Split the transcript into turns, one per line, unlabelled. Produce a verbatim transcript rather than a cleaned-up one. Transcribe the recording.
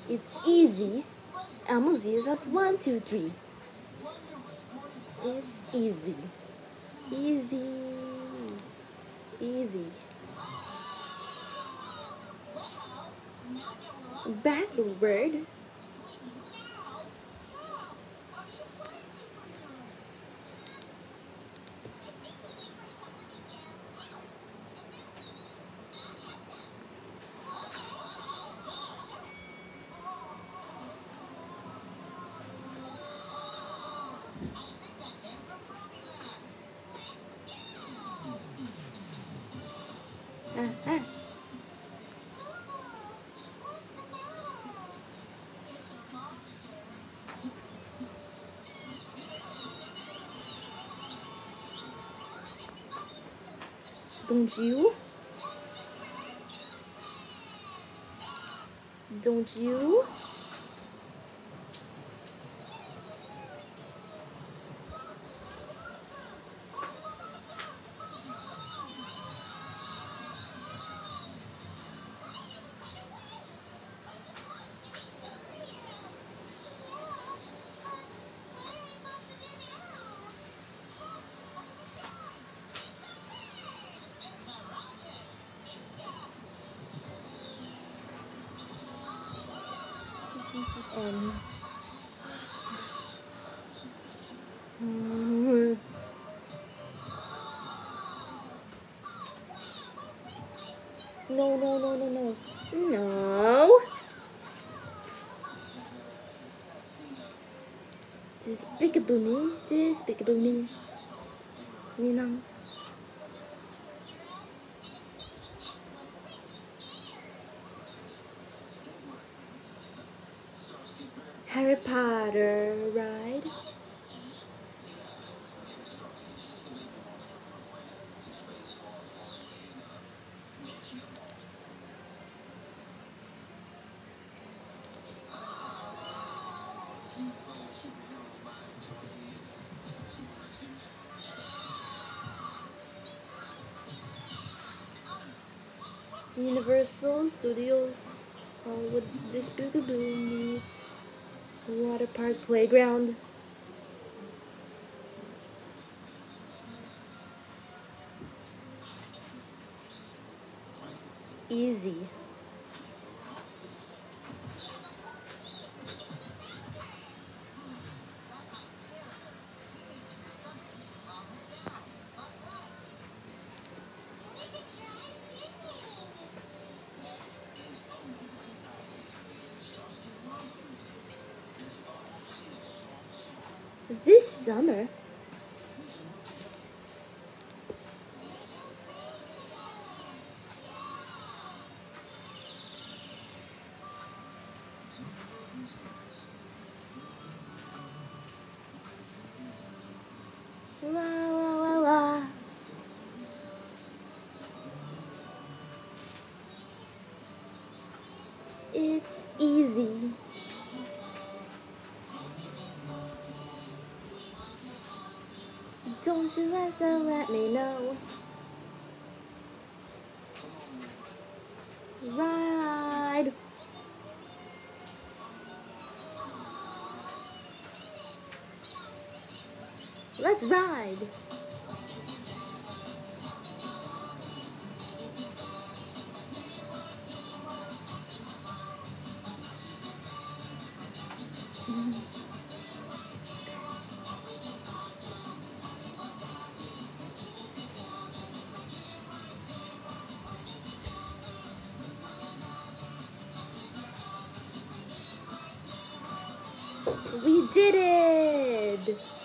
It's easy. Elmo gives us one, two, three. It's easy. Easy. Easy. Blackbird. Ah, ah. Don't you? Don't you? Um, mm, no, no, no, no, no. No. This peekaboo me. This peekaboo me. You know. Harry Potter ride. Universal Studios Hollywood this peekaboo me. Water park playground. Easy. This summer, la la la la. It's easy. Don't you ever let me know. Ride. Let's ride. We did it!